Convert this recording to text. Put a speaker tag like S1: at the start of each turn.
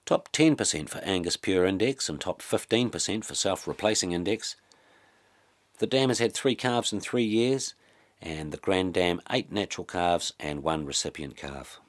S1: top 10% for Angus Pure Index and top 15% for Self-Replacing Index. The dam has had 3 calves in 3 years, and the Grand Dam 8 natural calves and 1 recipient calf.